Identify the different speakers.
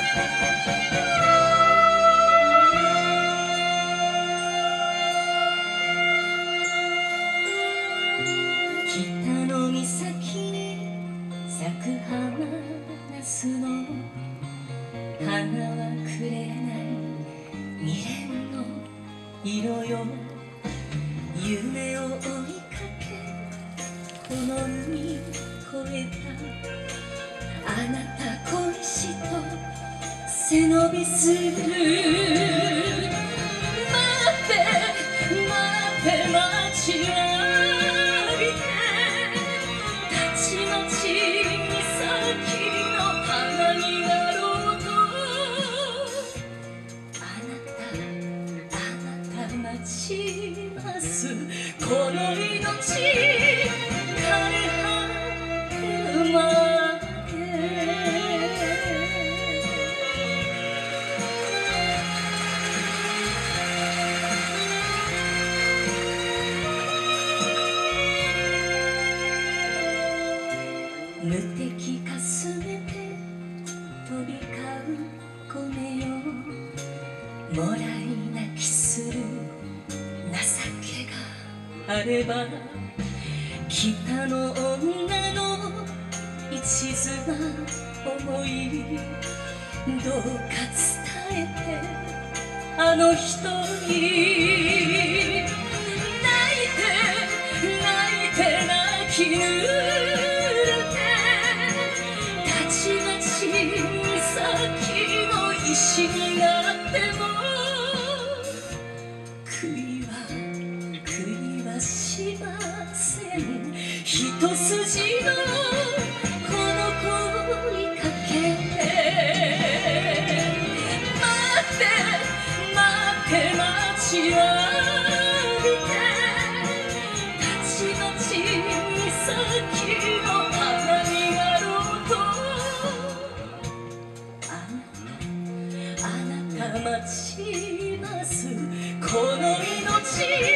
Speaker 1: 北の岬に咲く花ナスの花はくれない未練の色よ。夢を追いかけこの海越えたあなた恋しと背伸びする。待って待って待ちわびてたちまち岬の花になろうとあなた待ちますこの命枯れ果てるまで。無敵かすめて飛び交う米よ。もらい泣きする情けがあれば北の女の一途な思いどうか伝えてあの人に。泣いて泣きぬたちまち岬の石になっても悔いはしません。一筋のこの恋かけて待って待ちわびてたちまち岬の花になろうとあなた待ちますこの命